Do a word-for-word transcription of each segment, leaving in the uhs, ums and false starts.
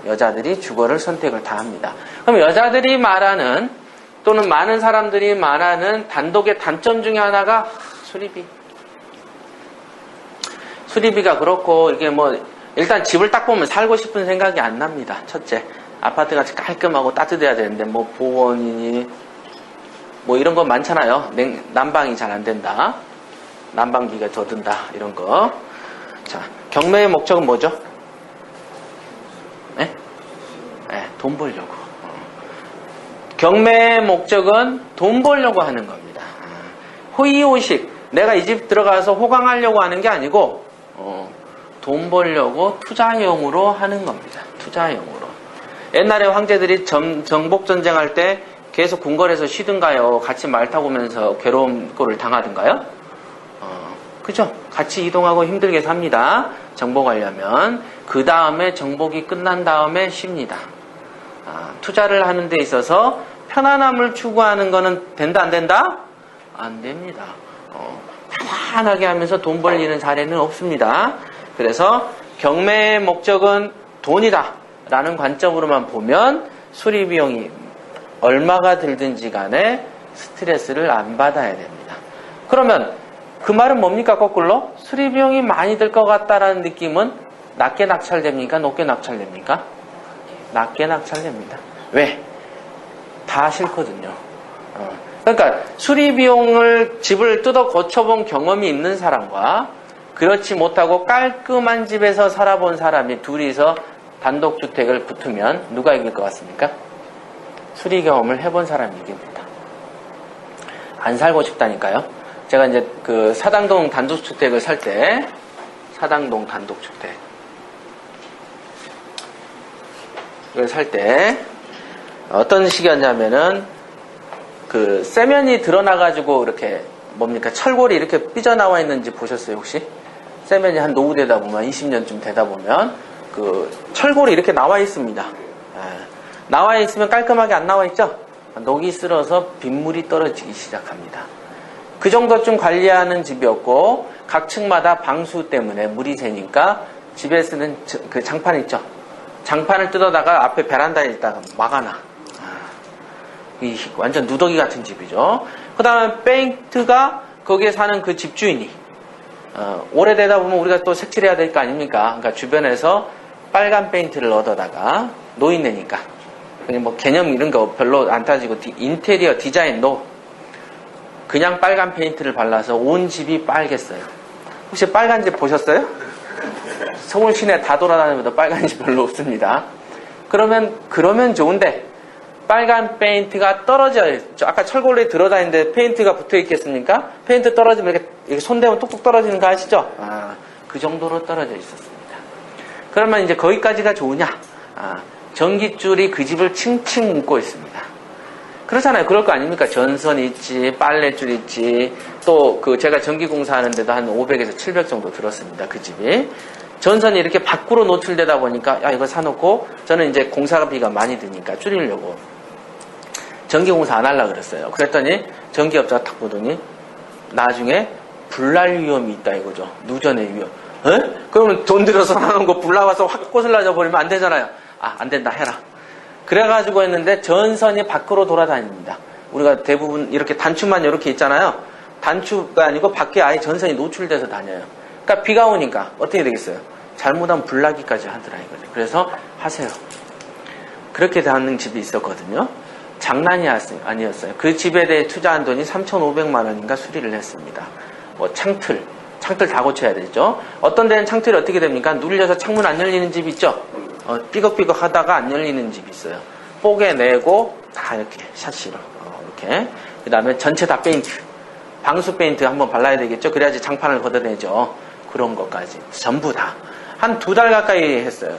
여자들이 주거를 선택을 다 합니다. 그럼 여자들이 말하는 또는 많은 사람들이 말하는 단독의 단점 중에 하나가 수리비. 수리비가 그렇고 이게 뭐 일단 집을 딱 보면 살고 싶은 생각이 안 납니다. 첫째, 아파트가 깔끔하고 따뜻해야 되는데 뭐 보온이니 뭐 이런 거 많잖아요. 냉, 난방이 잘 안 된다. 난방비가 더 든다. 이런 거. 자, 경매의 목적은 뭐죠? 네? 네, 돈 벌려고. 경매의 목적은 돈 벌려고 하는 겁니다. 호의호식. 내가 이 집 들어가서 호강하려고 하는 게 아니고 어, 돈 벌려고 투자용으로 하는 겁니다. 투자용으로. 옛날에 황제들이 정, 정복전쟁할 때 계속 궁궐에서 쉬든가요? 같이 말 타고 오면서 괴로운 꼴을 당하든가요? 어, 그죠? 같이 이동하고 힘들게 삽니다. 정복하려면. 그 다음에 정복이 끝난 다음에 쉽니다. 아, 투자를 하는 데 있어서 편안함을 추구하는 거는 된다 안 된다? 안 됩니다. 어, 편안하게 하면서 돈 벌리는 사례는 없습니다. 그래서 경매의 목적은 돈이다 라는 관점으로만 보면 수리비용이 얼마가 들든지 간에 스트레스를 안 받아야 됩니다. 그러면 그 말은 뭡니까? 거꾸로 수리비용이 많이 들 것 같다라는 느낌은 낮게 낙찰됩니까? 높게 낙찰됩니까? 낮게 낙찰됩니다. 왜? 다 싫거든요. 어. 그러니까 수리비용을 집을 뜯어 고쳐본 경험이 있는 사람과 그렇지 못하고 깔끔한 집에서 살아본 사람이 둘이서 단독주택을 붙으면 누가 이길 것 같습니까? 수리 경험을 해본 사람이 이깁니다. 안 살고 싶다니까요. 제가 이제 그 사당동 단독주택을 살 때, 사당동 단독주택. 이걸 살 때, 어떤 식이었냐면은, 그, 세면이 드러나가지고 이렇게, 뭡니까, 철골이 이렇게 삐져나와 있는지 보셨어요, 혹시? 세면이 한 노후되다 보면, 이십 년쯤 되다 보면, 그, 철골이 이렇게 나와 있습니다. 예. 나와 있으면 깔끔하게 안 나와 있죠? 녹이 쓸어서 빗물이 떨어지기 시작합니다. 그 정도쯤 관리하는 집이었고 각 층마다 방수 때문에 물이 새니까 집에 쓰는 그 장판 있죠? 장판을 뜯어다가 앞에 베란다에 있다가 막아놔. 이 완전 누더기 같은 집이죠. 그 다음에 페인트가 거기에 사는 그 집주인이 어, 오래되다 보면 우리가 또 색칠해야 될 거 아닙니까? 그러니까 주변에서 빨간 페인트를 얻어다가 노인네니까 그냥 뭐 개념 이런 거 별로 안 따지고 디, 인테리어 디자인도 그냥 빨간 페인트를 발라서 온 집이 빨겠어요. 혹시 빨간 집 보셨어요? 서울 시내 다 돌아다니면서 빨간 집 별로 없습니다. 그러면 그러면 좋은데 빨간 페인트가 떨어져요. 아까 철골에 들어다니는데 페인트가 붙어 있겠습니까? 페인트 떨어지면 이렇게, 이렇게 손대면 뚝뚝 떨어지는 거 아시죠? 아, 그 정도로 떨어져 있었습니다. 그러면 이제 거기까지가 좋으냐? 아, 전깃줄이 그 집을 칭칭 묶고 있습니다. 그렇잖아요. 그럴 거 아닙니까? 전선 있지, 빨래줄 있지, 또 그 제가 전기공사 하는데도 한 오백에서 칠백 정도 들었습니다. 그 집이. 전선이 이렇게 밖으로 노출되다 보니까 야 이거 사놓고 저는 이제 공사비가 많이 드니까 줄이려고 전기공사 안 하려고 그랬어요. 그랬더니 전기업자가 탁 보더니 나중에 불날 위험이 있다 이거죠. 누전의 위험. 에? 그러면 돈 들여서 사놓은 거 불 나와서 확 꼬슬라져 버리면 안 되잖아요. 아, 안 된다 해라. 그래가지고 했는데 전선이 밖으로 돌아다닙니다. 우리가 대부분 이렇게 단추만 이렇게 있잖아요. 단추가 아니고 밖에 아예 전선이 노출돼서 다녀요. 그러니까 비가 오니까 어떻게 되겠어요? 잘못하면 불나기까지 하더라 이거죠. 그래서 하세요. 그렇게 되는 집이 있었거든요. 장난이 아니었어요. 그 집에 대해 투자한 돈이 삼천오백만 원인가 수리를 했습니다. 뭐 창틀, 창틀 다 고쳐야 되죠. 어떤 데는 창틀이 어떻게 됩니까? 눌려서 창문 안 열리는 집 있죠? 어, 삐걱삐걱 하다가 안 열리는 집이 있어요. 뽀개 내고 다 이렇게 샷시로 어, 이렇게. 그 다음에 전체 다 페인트, 방수 페인트 한번 발라야 되겠죠. 그래야지 장판을 걷어내죠. 그런 것까지 전부 다 한 두 달 가까이 했어요.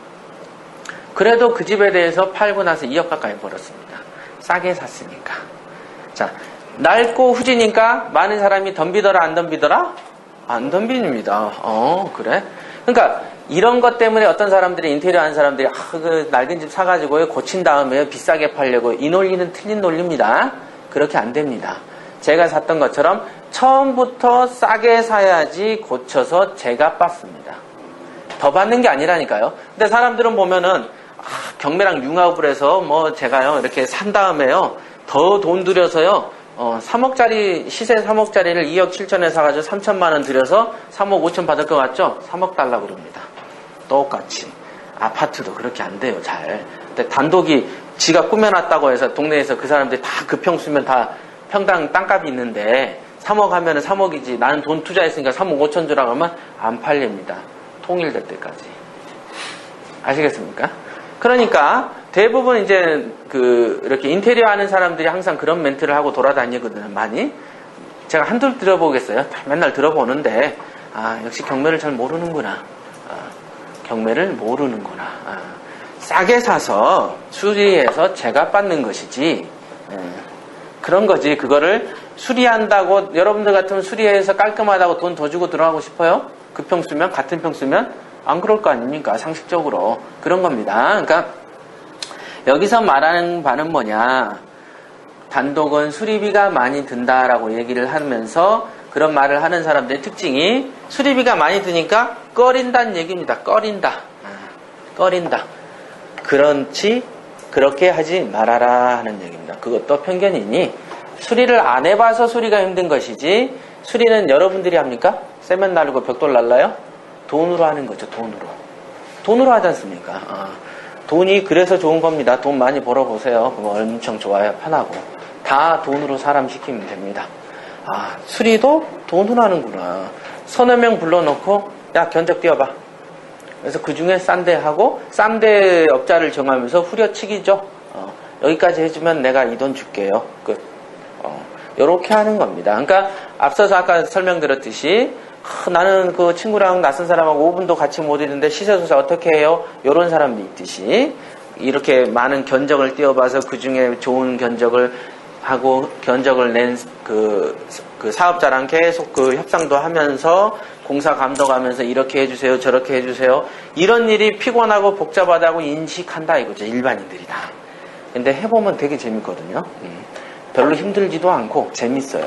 그래도 그 집에 대해서 팔고 나서 이억 가까이 벌었습니다. 싸게 샀으니까. 자, 낡고 후지니까 많은 사람이 덤비더라 안 덤비더라? 안 덤비입니다. 어, 그래? 그러니까 이런 것 때문에 어떤 사람들이 인테리어 하는 사람들이 아, 그 낡은 집 사가지고 고친 다음에 비싸게 팔려고 이 논리는 틀린 논리입니다. 그렇게 안 됩니다. 제가 샀던 것처럼 처음부터 싸게 사야지 고쳐서 제가 받습니다. 더 받는 게 아니라니까요. 근데 사람들은 보면은 경매랑 융합을 해서 뭐 제가요 이렇게 산 다음에요 더 돈 들여서요 어, 삼억짜리 시세 삼억짜리를 이억 칠천에 사가지고 삼천만 원 들여서 삼억 오천 받을 것 같죠? 삼억 달라고 그럽니다. 똑같이 아파트도 그렇게 안 돼요 잘. 근데 단독이 지가 꾸며놨다고 해서 동네에서 그 사람들이 다 그 평수면 다 평당 땅값이 있는데 삼억 하면은 삼억이지 나는 돈 투자했으니까 삼억 오천 주라고 하면 안 팔립니다. 통일될 때까지. 아시겠습니까? 그러니까 대부분 이제 그 이렇게 인테리어 하는 사람들이 항상 그런 멘트를 하고 돌아다니거든요. 많이. 제가 한둘 들어보겠어요. 맨날 들어보는데 아 역시 경매를 잘 모르는구나. 아, 경매를 모르는구나. 아, 싸게 사서 수리해서 제값 받는 것이지. 예, 그런 거지. 그거를 수리한다고 여러분들 같으면 수리해서 깔끔하다고 돈 더 주고 들어가고 싶어요? 그 평수면 같은 평수면 안 그럴 거 아닙니까? 상식적으로 그런 겁니다. 그러니까 여기서 말하는 바는 뭐냐? 단독은 수리비가 많이 든다라고 얘기를 하면서 그런 말을 하는 사람들의 특징이 수리비가 많이 드니까 꺼린다는 얘기입니다. 꺼린다. 꺼린다. 그렇지 그렇게 하지 말아라 하는 얘기입니다. 그것도 편견이니 수리를 안 해봐서 수리가 힘든 것이지 수리는 여러분들이 합니까? 세면 날리고 벽돌 날라요? 돈으로 하는 거죠. 돈으로. 돈으로 하지 않습니까? 어. 돈이 그래서 좋은 겁니다. 돈 많이 벌어보세요. 그거 엄청 좋아요. 편하고. 다 돈으로 사람 시키면 됩니다. 아, 수리도 돈으로 하는구나. 서너 명 불러놓고 야 견적 띄워봐. 그래서 그 중에 싼 데 하고 싼 데 업자를 정하면서 후려치기죠. 어, 여기까지 해주면 내가 이 돈 줄게요. 끝. 어, 요렇게 하는 겁니다. 그러니까 앞서서 아까 설명드렸듯이 아, 나는 그 친구랑 낯선 사람하고 오 분도 같이 못 있는데 시세조사 어떻게 해요? 요런 사람도 있듯이 이렇게 많은 견적을 띄워봐서 그 중에 좋은 견적을 하고 견적을 낸 그 그 사업자랑 계속 그 협상도 하면서 공사 감독하면서 이렇게 해주세요 저렇게 해주세요 이런 일이 피곤하고 복잡하다고 인식한다 이거죠. 일반인들이 다. 근데 해보면 되게 재밌거든요. 음, 별로 힘들지도 않고 재밌어요.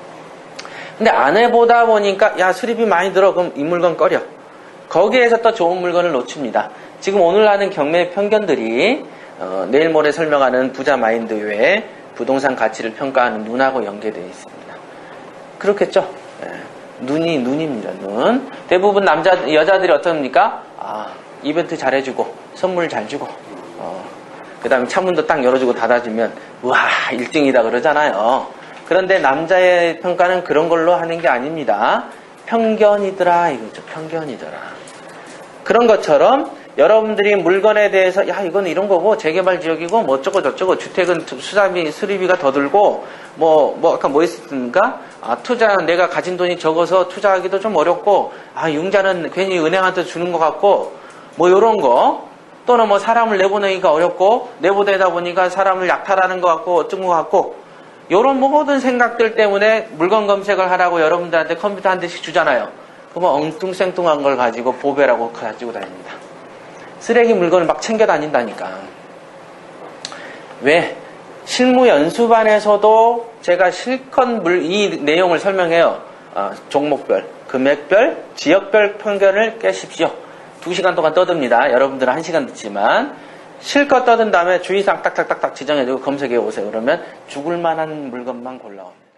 근데 안 해보다 보니까 야 수리비 많이 들어 그럼 이 물건 꺼려. 거기에서 또 좋은 물건을 놓칩니다. 지금 오늘 하는 경매 편견들이 어, 내일 모레 설명하는 부자 마인드 외에 부동산 가치를 평가하는 눈하고 연계되어 있습니다. 그렇겠죠? 네. 눈이 눈입니다. 눈. 대부분 남자 여자들이 어떻습니까? 아, 이벤트 잘해주고 선물 잘 주고 어, 그 다음에 창문도 딱 열어주고 닫아주면 우와 일 등이다 그러잖아요. 그런데 남자의 평가는 그런 걸로 하는 게 아닙니다. 편견이더라 이거죠. 편견이더라. 그런 것처럼 여러분들이 물건에 대해서 야 이건 이런 거고 재개발 지역이고 뭐 어쩌고 저쩌고 주택은 수사비 수리비가 더 들고 뭐뭐 뭐 아까 뭐 했습니까? 아 투자 내가 가진 돈이 적어서 투자하기도 좀 어렵고 아 융자는 괜히 은행한테 주는 것 같고 뭐 이런 거 또는 뭐 사람을 내보내기가 어렵고 내보내다 보니까 사람을 약탈하는 것 같고 어떤 것 같고 이런 모든 생각들 때문에 물건 검색을 하라고 여러분들한테 컴퓨터 한 대씩 주잖아요. 그러면 엉뚱생뚱한 걸 가지고 보배라고 가지고 다닙니다. 쓰레기 물건을 막 챙겨 다닌다니까. 왜? 실무 연수반에서도 제가 실컷 물, 이 내용을 설명해요. 어, 종목별, 금액별, 지역별 편견을 깨십시오. 두 시간 동안 떠듭니다. 여러분들은 한 시간 듣지만 실컷 떠든 다음에 주의사항 딱딱딱딱 지정해주고 검색해 오세요. 그러면 죽을 만한 물건만 골라옵니다.